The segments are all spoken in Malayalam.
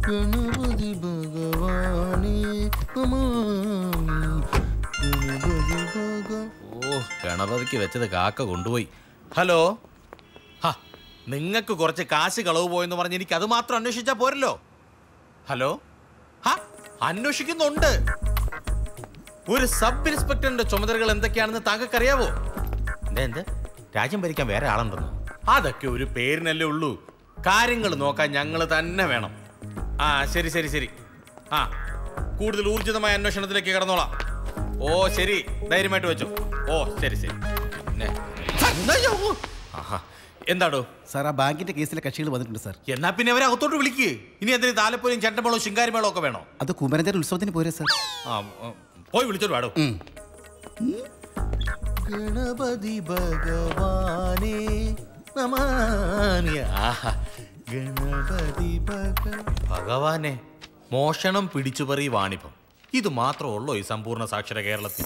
ഗണപതി ഭഗവാനേ ഓ, ഗണപതിക്ക് വെച്ചത് കാക്ക കൊണ്ടുപോയി. ഹലോ, നിങ്ങൾക്ക് കുറച്ച് കാശ് കളവ് പോയെന്ന് പറഞ്ഞ് എനിക്ക് അത് മാത്രം അന്വേഷിച്ചാൽ പോരല്ലോ. ഹലോ, അന്വേഷിക്കുന്നുണ്ട്. ഒരു സബ് ഇൻസ്പെക്ടറിന്റെ ചുമതലകൾ എന്തൊക്കെയാണെന്ന് താങ്കൾക്കറിയാവോ? എന്ത് രാജ്യം ഭരിക്കാൻ വേറെ ആളുണ്ടെന്ന്? അതൊക്കെ ഒരു പേരിനല്ലേ ഉള്ളൂ. കാര്യങ്ങൾ നോക്കാൻ ഞങ്ങൾ തന്നെ വേണം. ശരി ശരി ശരി. കൂടുതൽ ഊർജിതമായ അന്വേഷണത്തിലേക്ക് കടന്നോളാം. ഓ ശരി, ധൈര്യമായിട്ട് വെച്ചു. ഓ ശരി ശരി. എന്താടോ സാർ, ആ ബാങ്കിന്റെ കേസിലെ കക്ഷികൾ വന്നിട്ടുണ്ട് സാർ. എന്നാ പിന്നെ അവരെ അകത്തോട്ട് വിളിക്ക്. ഇനി എന്തിന് താലപ്പൊലിയും ചെണ്ടമേളവും ശിങ്കാരിമേളവും ഒക്കെ വേണോ? അത് കുമരഞ്ചേരി ഉത്സവത്തിന് പോരെ സാർ. പോയി വിളിച്ചോട്ട് വാടോ. ഗണപതി ഭഗവാനേ നമാമി. ഗണപതി ഭഗവാനെ, മോഷണം പിടിച്ചുപറി വാണിഭം, ഇത് മാത്രമുള്ളോ ഈ സമ്പൂർണ്ണ സാക്ഷര കേരളത്തിൽ?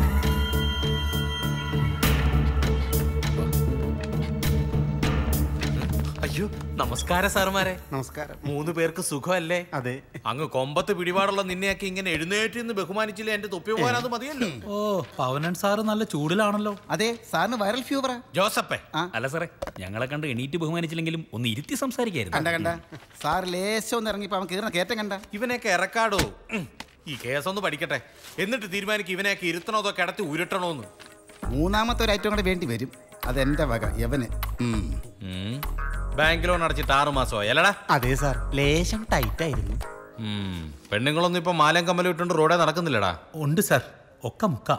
അയ്യോ, നമസ്കാരം സാറുമാരെ. നമസ്കാരം. 3 പേർക്ക് സുഖമല്ലേ? അതെ. അങ്ങ് കൊമ്പത്ത് പിടിപാടുള്ള നിന്നെയൊക്കെ ഇങ്ങനെ എഴുന്നേറ്റ് നിന്ന് ബഹുമാനിച്ചില്ല. എന്റെ തൊപ്പി പോകാൻ അത് മതിയല്ലോ. ഓ, പവനൻ സാറ് നല്ല ചൂടിലാണല്ലോ. അതെ, സാറിന് വൈറൽ ഫീവറാ. ജോസപ്പേ, അല്ല സാറേ, ഞങ്ങളെ കണ്ട് എണീറ്റ് ബഹുമാനിച്ചില്ലെങ്കിലും ഒന്ന് ഇരുത്തി സംസാരിക്കായിരുന്നു. കണ്ട സാർ ലേശം ഒന്ന് ഇറങ്ങിപ്പോ അവൻ കീറുന്ന കയറ്റം കണ്ട. ഇവനെയൊക്കെ ഇറക്കാടോ. ഈ കേസൊന്ന് പഠിക്കട്ടെ, എന്നിട്ട് തീരുമാനിക്കും ഇവനെയൊക്കെ ഇരുത്തണോ അതോ കിടത്തി ഉരുട്ടണോന്ന്. 3ാമത്തെ ഒരു ഐറ്റം കൂടെ വേണ്ടി വരും. അതെന്റെ വക യവന്. ബാങ്ക് ലോൺ അടച്ചിട്ട് 6 മാസമായി അല്ലടാ? അതെ സാർ, ലേശം ടൈറ്റ് ആയിരുന്നു. പെണ്ണുങ്ങളൊന്നും ഇപ്പൊ മാലം കമ്മലും ഇട്ടുണ്ട് റോഡേ നടക്കുന്നില്ലടാ. ഉണ്ട് സാർ, ഒക്കെ മുക്ക.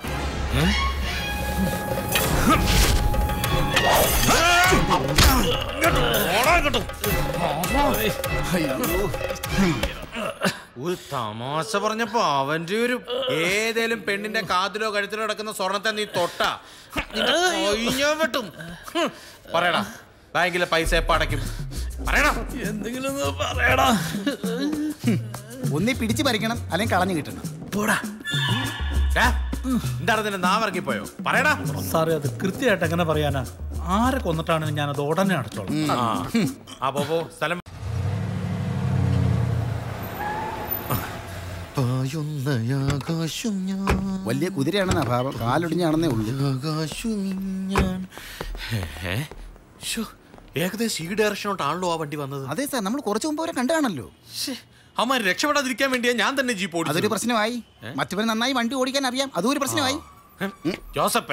ഒരു തമാശ പറഞ്ഞപ്പോ അവന്റെ ഒരു ഏതേലും പെണ്ണിന്റെ കാതിലോ കഴുത്തിലോ കിടക്കുന്ന സ്വർണത്തെ നീ തൊട്ടാ വെട്ടും. പറയടാ, ബാങ്കിലെ പൈസ എപ്പ അടയ്ക്കും? പറയടാ, എന്തെങ്കിലും പറയടാ. ഒന്നി പിടിച്ചു പറിക്കണം, അല്ലെങ്കിൽ കളഞ്ഞു കിട്ടണം. പോടാ. എന്താണ് നിന്റെ നാവിറങ്ങിപ്പോയോ? പറയടാ. സാറേ, അത് കൃത്യമായിട്ട് എങ്ങനെ പറയാനാ? ആരെ കൊന്നിട്ടാണെങ്കിലും ഞാനത് ഉടനെ അടച്ചോളാം. പോ സ്ഥലം. വലിയ കുതിരയാണെന്നാ ഭാവം, കാലൊടിഞ്ഞാണെന്നേ ഉള്ളൂ. ഏകദേശം ഈ ഡയറക്ഷനോട്ടാണല്ലോ ആ വണ്ടി വന്നത്. അതെ സാർ, നമ്മൾ കുറച്ചു മുമ്പ് വരെ കണ്ടാണല്ലോ. അമ്മ രക്ഷപ്പെടാതിരിക്കാൻ വേണ്ടിയാ ഞാൻ തന്നെ ജീപ്പ് ഓടിച്ചത്. അതൊരു പ്രശ്നമായി. മറ്റവന് നന്നായി വണ്ടി ഓടിക്കാൻ അറിയാം, അതും ഒരു പ്രശ്നമായി. ജോസപ്പേ,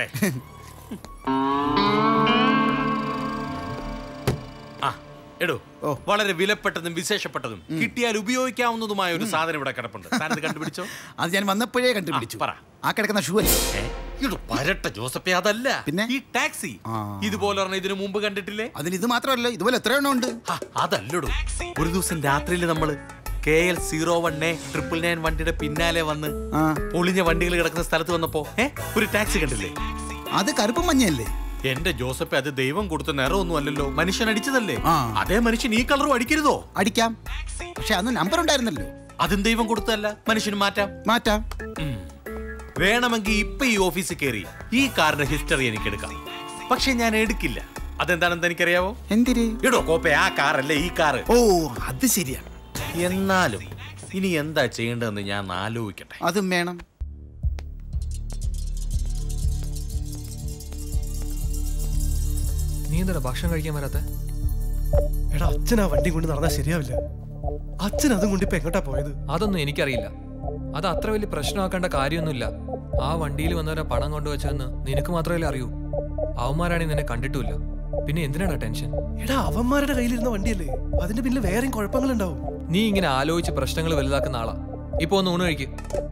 എടോ, വളരെ വിലപ്പെട്ടതും വിശേഷപ്പെട്ടതും കിട്ടിയാൽ ഉപയോഗിക്കാവുന്നതുമായ ഒരു സാധനം ഇവിടെ കിടപ്പുണ്ട്. താനത് കണ്ടുപിടിച്ചോ? അത് ഞാൻ വന്നപ്പോഴേ കണ്ടുപിടിച്ചു. പറ. ആ കിടക്കുന്ന ഷൂ അല്ലേ? പരട്ട ജോസപ്പേ, അതല്ല. പിന്നെ ഈ ടാക്സി ഇതുപോലെ ഇതിനു മുമ്പ് കണ്ടിട്ടില്ലേ? അതിന് ഇത് മാത്രമല്ല, ഇതുപോലെ എത്ര എണ്ണം ഉണ്ട്. അതല്ലടോ, ഒരു ദിവസം രാത്രിയിൽ നമ്മള് KL 01A 999 വണ്ടിയുടെ പിന്നാലെ വന്ന് പൊളിഞ്ഞ വണ്ടികൾ കിടക്കുന്ന സ്ഥലത്ത് വന്നപ്പോ ഒരു ടാക്സി കണ്ടില്ലേ? അത് കറുപ്പും മഞ്ഞല്ലേ? എന്റെ ജോസഫ്, അത് ദൈവം കൊടുത്ത നിറമൊന്നും അല്ലല്ലോ, മനുഷ്യൻ അടിച്ചതല്ലേ. അതേ മനുഷ്യൻ ഈ കളറും അടിക്കരുതോ? അടിക്കാം, പക്ഷെ അന്ന് നമ്പർ ഉണ്ടായിരുന്നല്ലോ. അതും ദൈവം കൊടുത്തല്ല, മനുഷ്യന് മാറ്റാം. വേണമെങ്കിൽ ഇപ്പൊ ഈ ഓഫീസിൽ കയറി ഈ കാറിന്റെ ഹിസ്റ്ററി എനിക്ക് എടുക്കാം. പക്ഷെ ഞാൻ എടുക്കില്ല. അതെന്താണെന്ന് എനിക്കറിയാവോ? എന്തിന്? എടോ കോപ്പേ, ആ കാറല്ലേ ഈ കാറ്. ഓ, അത് ശരിയാണ്. എന്നാലും ഇനി എന്താ ചെയ്യേണ്ടതെന്ന് ഞാൻ ആലോചിക്കട്ടെ. അതും വേണം. നീ എന്താ ഭക്ഷണം കഴിക്കാൻ വരാത്ത? എടാ, അച്ഛൻ ആ വണ്ടി കൊണ്ട് നടന്നാൽ ശരിയാവില്ല. അച്ഛൻ അതും കൊണ്ട് ഇപ്പൊ എങ്ങോട്ടാ പോയത്? അതൊന്നും എനിക്കറിയില്ല. അത് അത്ര വലിയ പ്രശ്നമാക്കേണ്ട കാര്യമൊന്നുമില്ല. ആ വണ്ടിയിൽ വന്നവരെ പണം കൊണ്ടുവച്ചതെന്ന് നിനക്ക് മാത്രമല്ലേ അറിയൂ. അവന്മാരാണെങ്കിൽ നിന്നെ കണ്ടിട്ടുമില്ല. പിന്നെ എന്തിനാണ് ടെൻഷൻ? എടാ, അവന്മാരുടെ കയ്യിലിരുന്ന വണ്ടിയല്ലേ, അതിന്റെ പിന്നിൽ വേറെയും കുഴപ്പങ്ങളുണ്ടാവും. നീ ഇങ്ങനെ ആലോചിച്ച് പ്രശ്നങ്ങൾ വലുതാക്കുന്ന ആളാ. ഇപ്പൊ ഒന്ന് ഊണ് കഴിക്കും.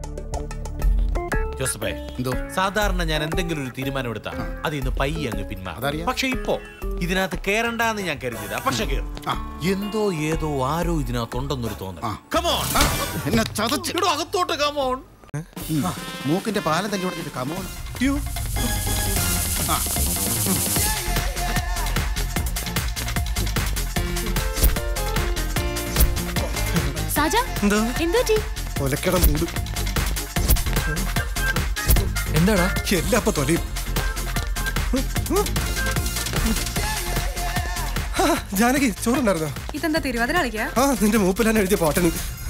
ജോസഫേ, സാധാരണ ഞാൻ എന്തെങ്കിലും ഒരു തീരുമാനം എടുത്താ അത് ഇന്ന് പയ്യെ അങ്ങ് പിന്മാറും. പക്ഷെ ഇപ്പോ ഇതിനകത്ത് കേറണ്ടെന്ന് ഞാൻ കരുതിയതാ. പക്ഷെ എന്തോ ഏതോ ആരോ ഇതിനകത്തുണ്ടെന്നൊരു തോന്നൽ. അകത്തോട്ട് കമോൺ. മൂക്കിന്റെ പാലം തല്ലി കൊടുത്തിട്ട് കമോൺ. എന്താടാ എല്ലാ തൊലയും ജാനകി ചോറുണ്ടായിരുന്നോ? ഇതെന്താ തിരുവാതിര കളിക്കാ? ആ നിന്റെ മൂപ്പിലാണ് എഴുതിയ പാട്ടന്.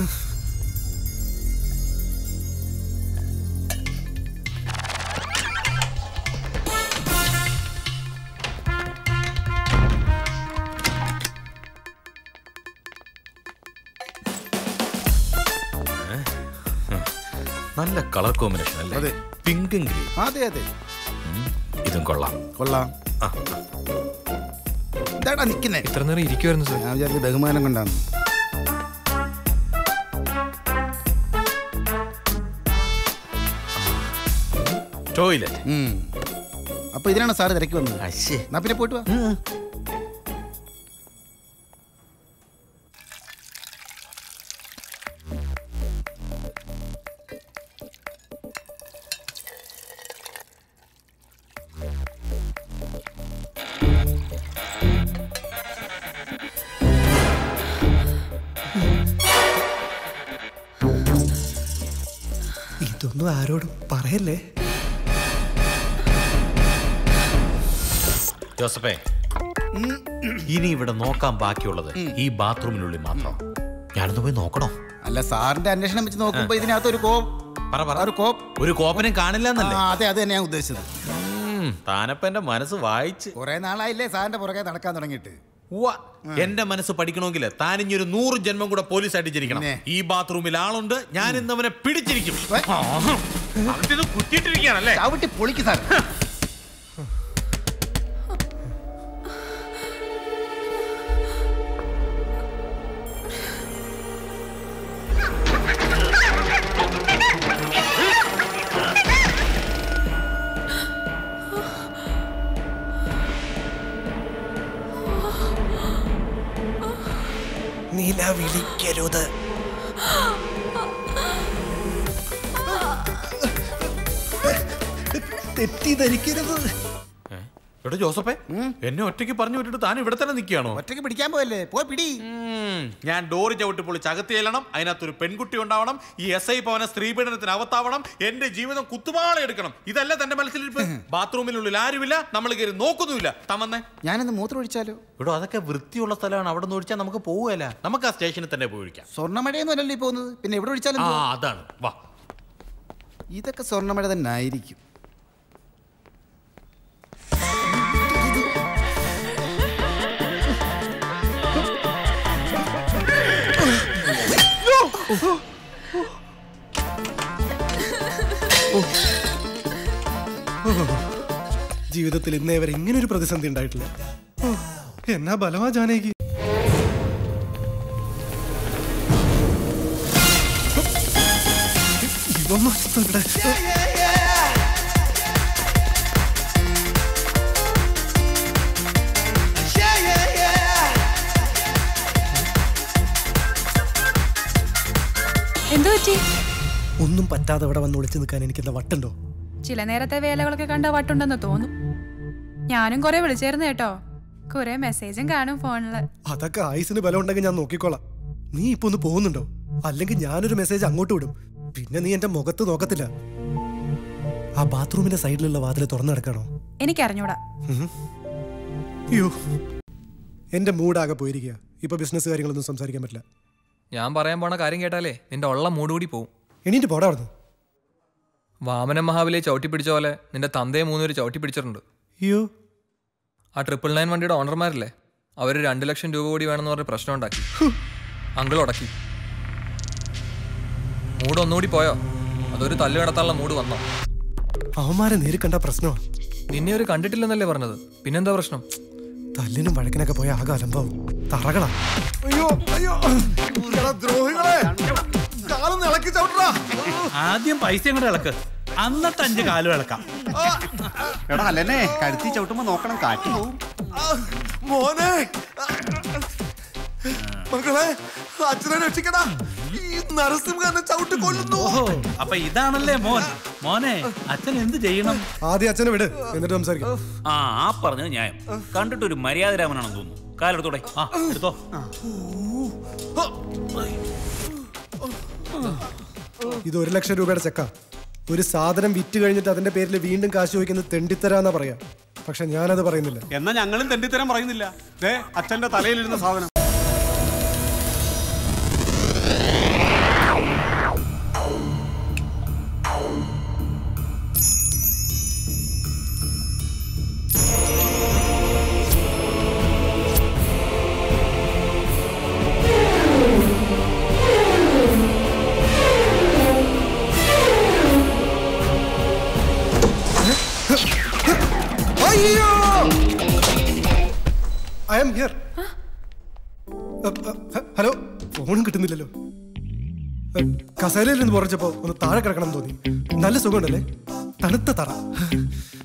നല്ല കളർ കോമ്പിനേഷൻ അല്ലേ? അതെ. പിങ്കും ഗ്രീൻ. അതെ അതെ ഇതും കൊള്ളാം. കൊള്ളാം. എന്താടാ നിക്കുന്നേ? ഇത്ര നേരം ഇരിക്കുവായിരുന്നു സാർ. ഞാൻ വിചാരിച്ച ബഹുമാനം കൊണ്ടാണ്. ടോയ്ലറ്റ്. അപ്പൊ ഇതിനാണ് സാറ് തിരക്കി വന്നത്. അശ്ശേ. എന്നാ പിന്നെ പോയിട്ട് വാ. ഇതൊന്നും ആരോടും പറയല്ലേ. ജോസഫേ, ഇനി ഇവിടെ നോക്കാൻ ബാക്കിയുള്ളത് ഈ ബാത്റൂമിനുള്ളിൽ മാത്രം. ഞാനൊന്ന് പോയി നോക്കണോ? അല്ല സാറിന്റെ അന്വേഷണം വെച്ച് നോക്കുമ്പോ ഇതിനകത്ത് ഒരു കോപ്പനും കാണില്ല എന്നല്ലേ? അതെ അത് തന്നെ ഞാൻ ഉദ്ദേശിച്ചത്. താനപ്പ എന്റെ മനസ്സ് വായിച്ച്. കുറെ നാളായില്ലേ സാറിന്റെ പുറകെ നടക്കാൻ തുടങ്ങിയിട്ട്. എന്റെ മനസ്സ് പഠിക്കണമെങ്കിൽ താനിഞ്ഞൊരു 100 ജന്മം കൂടെ പോലീസായിട്ട് ജനിക്കണം. ഈ ബാത്റൂമിൽ ആളുണ്ട്, ഞാൻ ഇന്ന് അവനെ പിടിച്ചിരിക്കും. കുറ്റിയിട്ടിരിക്കുകയാണല്ലേ? ചവിട്ടി പൊളിക്ക് സാർ. നില വിളിക്കരുത്. തെറ്റിദ്ധരിക്കരുത്. എടോ ജോസഫേ, എന്നെ ഒറ്റയ്ക്ക് പറഞ്ഞു വിട്ടിട്ട് താൻ ഇവിടെ തന്നെ നിൽക്കുകയാണോ? ഒറ്റയ്ക്ക് പിടിക്കാൻ പോയല്ലേ, പോയി പിടി. ഞാൻ ഡോറ് ചവിട്ടി പൊളിച്ച് അകത്ത് ചെല്ലണം. അതിനകത്തൊരു പെൺകുട്ടി ഉണ്ടാവണം. ഈ SI ഭവന സ്ത്രീപീഡനത്തിന് അകത്താവണം. എന്റെ ജീവിതം കുത്തുപാള എടുക്കണം. ഇതല്ല തന്റെ മനസ്സിലിരിപ്പ്. ബാത്റൂമിനുള്ളിൽ ആരുമില്ല, നമ്മൾ കയറി നോക്കുന്നുമില്ല. തമ്മന്നേ, ഞാനൊന്ന് മൂത്രം ഒഴിച്ചാലോ? ഇവിടെ അതൊക്കെ വൃത്തിയുള്ള സ്ഥലമാണ്. അവിടെ നിന്ന് ഒഴിച്ചാൽ നമുക്ക് പോവുകയല്ല. നമുക്ക് ആ സ്റ്റേഷനിൽ തന്നെ പോയി ഒഴിക്കാം. സ്വർണ്ണമഴയൊന്നും അല്ലല്ലോ ഈ പോകുന്നത്, പിന്നെ എവിടെ ഒഴിച്ചാലും അതാണ്. വാ, ഇതൊക്കെ സ്വർണ്ണമഴ തന്നെ ആയിരിക്കും. ജീവിതത്തിൽ ഇന്നേ വരെ ഇങ്ങനെ ഒരു പ്രതിസന്ധി ഉണ്ടായിട്ടില്ല. എന്നാ ബലവാ ജാനകി. ഒന്നും പറ്റാതെ ഇവിടെ വന്ന് വിളിച്ചു നിൽക്കാൻ എനിക്കെന്താ വട്ടുണ്ടോ? ചില നേരത്തെ വേലകളൊക്കെ കണ്ട വട്ടുണ്ടെന്ന് തോന്നും. ഞാനും കുറെ വിളിച്ചായിരുന്നു കേട്ടോ. കുറെ മെസ്സേജും കാണും ഫോണില്. അതൊക്കെ ആയുസിന് ബലം ഉണ്ടെങ്കിൽ ഞാൻ നോക്കിക്കോളാം. നീ ഇപ്പൊ ഒന്ന് പോകുന്നുണ്ടോ? അല്ലെങ്കിൽ ഞാനൊരു മെസ്സേജ് അങ്ങോട്ട് വിടും. പിന്നെ നീ എന്റെ മുഖത്ത് നോക്കത്തില്ല. ആ ബാത്റൂമിന്റെ സൈഡിലുള്ള വാതിൽ തുറന്നു കിടക്കണോ? എനിക്കറിഞ്ഞൂടാ. അയ്യോ, എന്റെ മൂഡാകെ പോയിരിക്കുക. ഇപ്പൊ ബിസിനസ് കാര്യങ്ങളൊന്നും സംസാരിക്കാൻ പറ്റില്ല. ഞാൻ പറയാൻ പോണ കാര്യം കേട്ടാലേ നിന്റെ ഉള്ള മൂഡ് കൂടി പോവും. എണീറ്റ് പോടാ അവിടുന്ന്. വാമന മഹാബലിയെ ചവിട്ടി പിടിച്ച പോലെ നിന്റെ തന്തയെ 3 പേര് ചവിട്ടി പിടിച്ചിട്ടുണ്ട്. അയ്യോ, ആ 999 വണ്ടിയുടെ ഓണർമാരില്ലേ, അവർ 2 ലക്ഷം രൂപ കൂടി വേണമെന്ന് പറഞ്ഞ് പ്രശ്നം ഉണ്ടാക്കി. അങ്കിൾ ഉടക്കി. മൂഡ് ഒന്നുകൂടി പോയോ? അതൊരു തല്ല് കടത്താനുള്ള മൂഡ് വന്നോ? അവന്മാരെ നേരി കണ്ട പ്രശ്നമാ. നിന്നെ ഒരു കണ്ടിട്ടില്ലെന്നല്ലേ പറഞ്ഞത്, പിന്നെന്താ പ്രശ്നം? തല്ലിനും വഴക്കിനൊക്കെ പോയ ആകെ അലമ്പാവും. തറകളാ. ആദ്യം പൈസ അങ്ങോട്ട് ഇളക്ക്, അന്നത്തെ 5 കാലും ഇളക്കാം. എടാ അല്ലേ, കരുത്തി ചവിട്ടുമ്പോ നോക്കണം, കാറ്റ് പോവും. മോനെ, മക്കളെ, അച്ഛനെ രക്ഷിക്കടാ. ഈ നരസിംഹനെ ചവിട്ടി കൊല്ലുന്നു. അപ്പൊ ഇതാണല്ലേ മോൻ. മോനെ, അച്ഛൻ എന്ത് ചെയ്യണം? ആദ്യം അച്ഛനെ വിട്, എന്നിട്ട് സംസാരിക്കാം. ആ പറഞ്ഞത് ന്യായം. കണ്ടിട്ടൊരു മര്യാദരാമനാണെന്ന് തോന്നുന്നു. കാലെടുത്തോടെ. എടുത്തോ. ഇത് 1 ലക്ഷം രൂപയുടെ ചെക്കാ. ഒരു സാധനം വിറ്റ് കഴിഞ്ഞിട്ട് അതിന്റെ പേരിൽ വീണ്ടും കാശ് ചോദിക്കുന്നത് തെണ്ടിത്തരാന്നാ പറയാ. പക്ഷെ ഞാനത് പറയുന്നില്ല. എന്നാ ഞങ്ങളും തെണ്ടിത്തരം പറയുന്നില്ല. ദേ അച്ഛന്റെ തലയിലിരുന്ന സാധനം. I am here. ഹലോ, ഫോണും കിട്ടുന്നില്ലല്ലോ. കസേരയിൽ നിന്ന് പുറച്ചപ്പോ ഒന്ന് താഴെ കിടക്കണം തോന്നി. നല്ല സുഖമുണ്ടല്ലേ? തണുത്ത തറ.